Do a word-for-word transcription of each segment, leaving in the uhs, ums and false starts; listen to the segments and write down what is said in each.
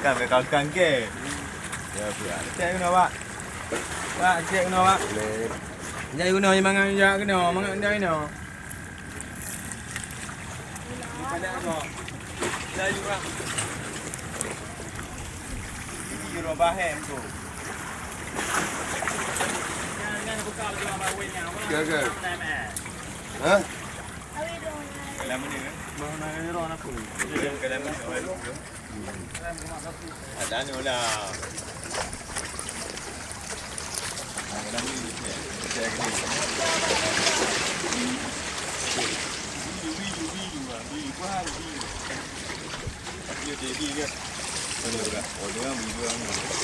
Kan makan ke. Ya, ya. Cek guna pak. Pak, cek guna pak. Boleh. Jadi guna je mangan je kena, mangan dia kena. Ada apa? Dah juga. Ini rumah bahem tu. Jangan buka tu rumah bahunya. Gagal. Hah? Dalam ni kan? Bahu nak ni roh nak pun. Dia ke dalam ni. Ada ni lah. Dalam ni. Saya ni. Biu biu biu ah, biu kuah biu. Dia jadi ke? Ada juga. Oh dia biu orang.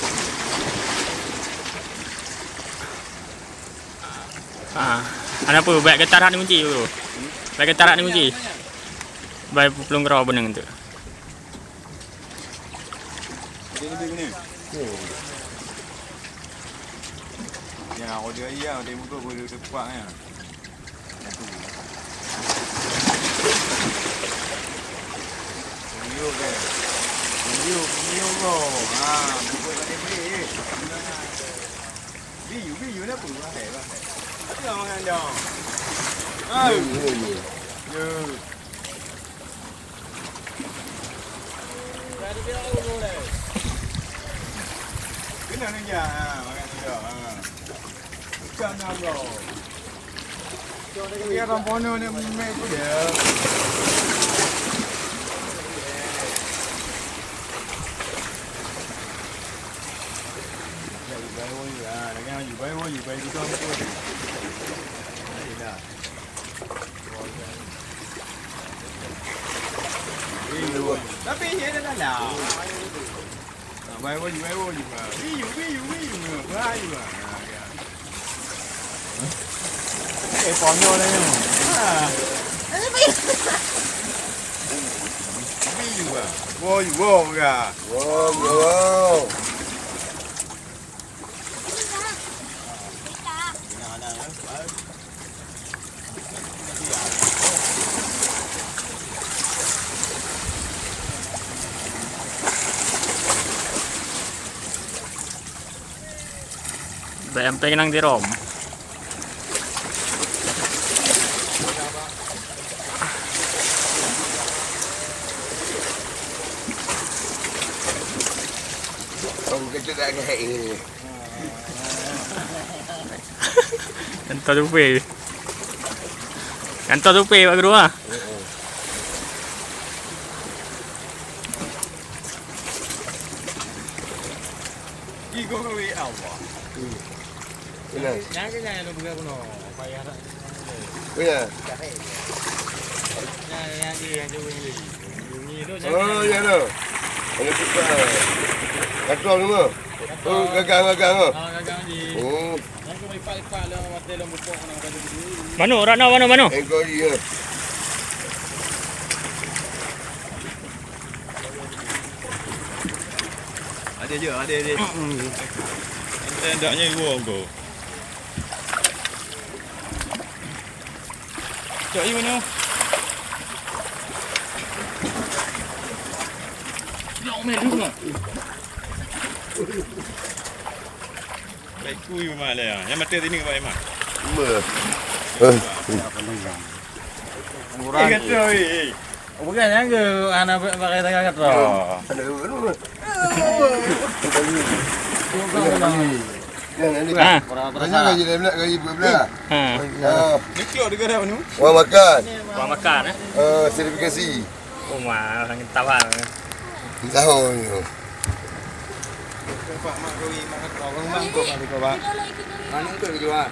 Ah, ana apa baik getaran ni kunci tu. Baik getaran ni kunci. Baik pelung kerau benang tu. Ini begini. Ya, order iya, order muka boleh tepat ya. Video ke? Video, video bro. Ha, buka kat table. Video, video ni apa? Bahaya, bahaya. Apa makan dah? Ah. Yo. Ada dia dulu dah. Kena ni ya, makan dia. Ha. Bukan nak bro. Dia orang pono ni mek tu dia. Tapi dia dah dah. Bai wo bai wo ju ma. Wi yu wi yu wi yu ma. Ba yu ah. Eh ponyo le yo. Ha. Wi yu ah. Wo yu wo ga. Wo wo. Baik sampai nang di rom. Ông cái chuyện này cái Kantor tupe. Kantor tupe Pak Guru ah. Iko ko wi awak. Benar. Yang ke yang lu buka kuno. Payah tak. Benar. Yang yang dia yang jauh ni. Ni tu Oh, ya tu. Ada suka. Katul semua. Oh, gagang-gagang ah. Ah, gagang di. Oh. Yang kau lipat-lipat lah mati dalam bupok nak baju dulu. Mana Rana mana mana? Engkau dia. Ada je, ada je. Tendaknya gua kau. Cak ni mana? Nak main dulu ah. Baik kui memang lah. Yang mati sini ke Pak Iman? Ber. Murah. Eh kata weh. Bukan yang ke anak pakai tangan kata. Ada apa? Ha. Banyak gaji dia nak gaji berbelah. Ha. Ha. Ni keluar dekat dah ni. Orang makan. Orang makan eh. Uh, sertifikasi. Oh mah orang tawar. Tahu ni. Pak mak kau ni makan kau orang mangkuk kali kau pak. Mana tu jual?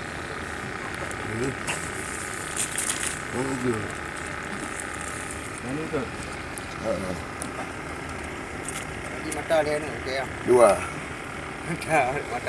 Oh, tu. Mana tu? Ha. Di mata dia ni okey ah. Dua. Mata mata